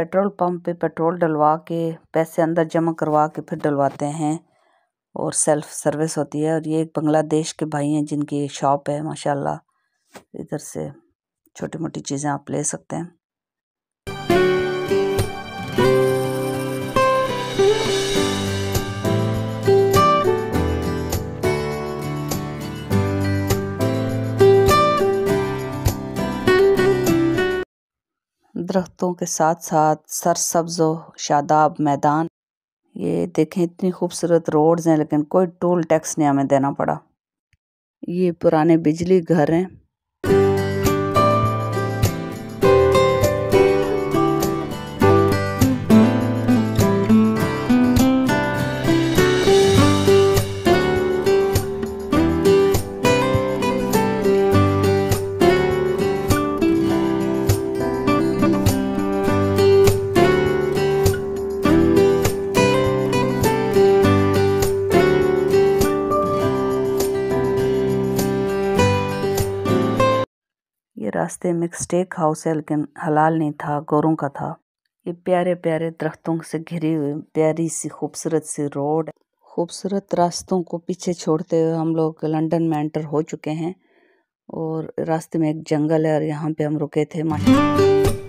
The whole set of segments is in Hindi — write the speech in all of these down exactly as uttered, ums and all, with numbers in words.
पेट्रोल पंप पे पेट्रोल डलवा के पैसे अंदर जमा करवा के फिर डलवाते हैं और सेल्फ सर्विस होती है। और ये एक बांग्लादेश के भाई हैं जिनकी शॉप है माशाल्लाह। इधर से छोटी मोटी चीज़ें आप ले सकते हैं। दरख्तों के साथ साथ सरसब्ज व शादाब मैदान। ये देखें इतनी खूबसूरत रोड्स हैं, लेकिन कोई टोल टैक्स नहीं हमें देना पड़ा। ये पुराने बिजली घर हैं। ये रास्ते में एक स्टेक हाउस है, लेकिन हलाल नहीं था, गोरों का था। ये प्यारे प्यारे दरख्तों से घिरी हुई प्यारी सी खूबसूरत सी रोड। खूबसूरत रास्तों को पीछे छोड़ते हुए हम लोग लंदन में एंटर हो चुके हैं और रास्ते में एक जंगल है और यहाँ पे हम रुके थे। माशाल्लाह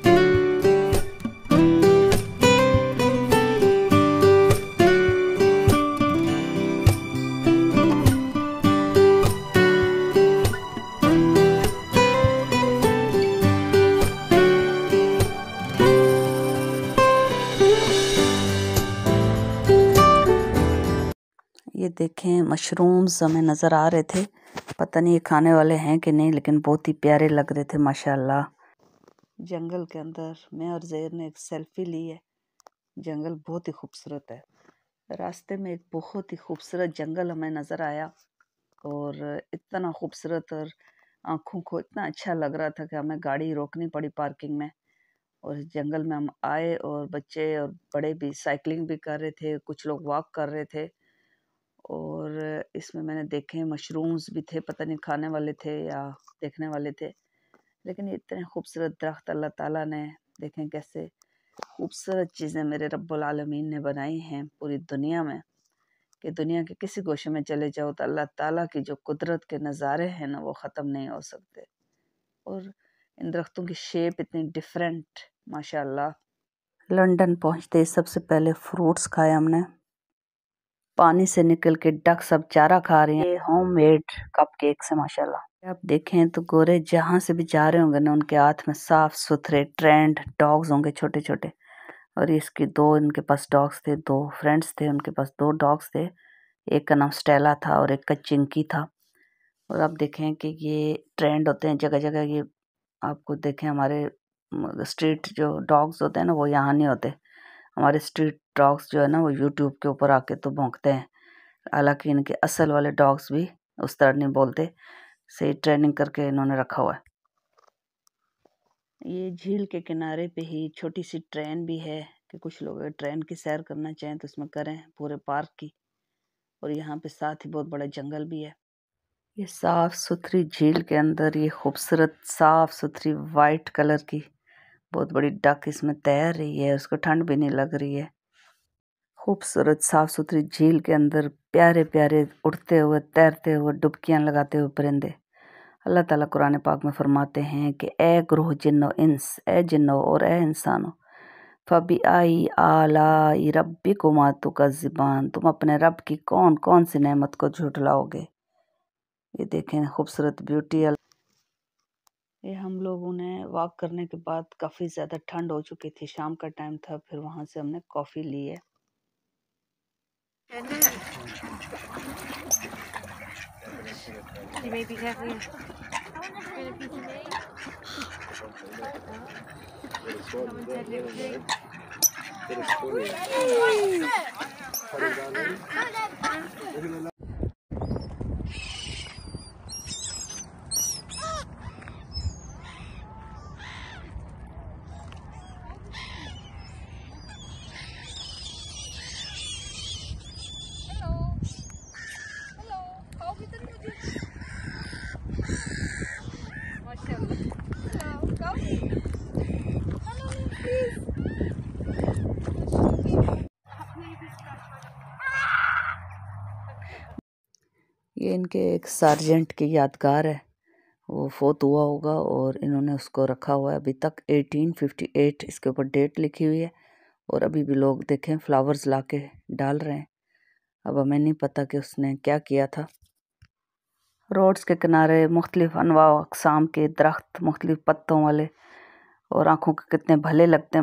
ये देखें मशरूम्स हमें नज़र आ रहे थे, पता नहीं ये खाने वाले हैं कि नहीं, लेकिन बहुत ही प्यारे लग रहे थे माशाल्लाह। जंगल के अंदर मैं और ज़ेर ने एक सेल्फी ली है। जंगल बहुत ही खूबसूरत है। रास्ते में एक बहुत ही खूबसूरत जंगल हमें नज़र आया और इतना खूबसूरत और आँखों को इतना अच्छा लग रहा था कि हमें गाड़ी रोकनी पड़ी पार्किंग में। और इस जंगल में हम आए और बच्चे और बड़े भी साइकिलिंग भी कर रहे थे, कुछ लोग वॉक कर रहे थे। और इसमें मैंने देखे मशरूम्स भी थे, पता नहीं खाने वाले थे या देखने वाले थे, लेकिन इतने खूबसूरत दरख्त अल्लाह ताला ने देखें कैसे खूबसूरत चीज़ें मेरे रब्बुल आलमीन ने बनाई हैं पूरी दुनिया में, कि दुनिया के किसी गोशे में चले जाओ तो अल्लाह ताला की जो कुदरत के नज़ारे हैं ना वो ख़त्म नहीं हो सकते। और इन दरख्तों की शेप इतनी डिफरेंट माशाल्लाह। लंदन पहुँचते सबसे पहले फ्रूट्स खाए हमने। पानी से निकल के डक सब चारा खा रही हैं। ये होममेड कपकेक्स हैं माशाल्लाह। आप देखें तो गोरे जहाँ से भी जा रहे होंगे ना, उनके हाथ में साफ सुथरे ट्रेंड डॉग्स होंगे छोटे छोटे। और इसके दो इनके पास डॉग्स थे, दो फ्रेंड्स थे, उनके पास दो डॉग्स थे। एक का नाम स्टेला था और एक का चिंकी था। और आप देखें कि ये ट्रेंड होते हैं जगह जगह। ये आपको देखें हमारे स्ट्रीट जो डॉग्स होते हैं ना वो यहाँ नहीं होते। हमारे स्ट्रीट डॉग्स जो है ना वो यूट्यूब के ऊपर आके तो भौंकते हैं, हालांकि इनके असल वाले डॉग्स भी उस तरह नहीं बोलते। सही ट्रेनिंग करके इन्होंने रखा हुआ है। ये झील के किनारे पे ही छोटी सी ट्रेन भी है कि कुछ लोग ट्रेन की सैर करना चाहें तो इसमें करें, पूरे पार्क की। और यहाँ पे साथ ही बहुत बड़ा जंगल भी है। ये साफ सुथरी झील के अंदर ये खूबसूरत साफ सुथरी वाइट कलर की बहुत बड़ी डक इसमें तैर रही है, उसको ठंड भी नहीं लग रही है। खूबसूरत साफ सुथरी झील के अंदर प्यारे प्यारे उड़ते हुए तैरते हुए डुबकियां लगाते हुए परिंदे। अल्लाह ताला कुरान पाक में फरमाते हैं कि ए ग्रोह जिन्नो इंस, ए जिन्नो और ए इंसानो, फबी आई आलाई रब्बिकुमा तुकज़्ज़िबान, तुम अपने रब की कौन कौन सी नेमत को झुठलाओगे। ये देखें खूबसूरत ब्यूटी। ये हम लोगों ने वॉक करने के बाद काफ़ी ज़्यादा ठंड हो चुकी थी, शाम का टाइम था, फिर वहाँ से हमने कॉफ़ी ली है। Hello, go. Hello, please. ये इनके एक सार्जेंट की यादगार है, वो फोत हुआ होगा और इन्होंने उसको रखा हुआ है अभी तक। अठारह सौ अट्ठावन इसके ऊपर डेट लिखी हुई है और अभी भी लोग देखें फ्लावर्स लाके डाल रहे हैं। अब हमें नहीं पता कि उसने क्या किया था। रोड्स के किनारे मुख्तलिफ अनवा अक़साम के दरख्त, मुख्तलिफ पत्तों वाले, और आँखों के कितने भले लगते हैं।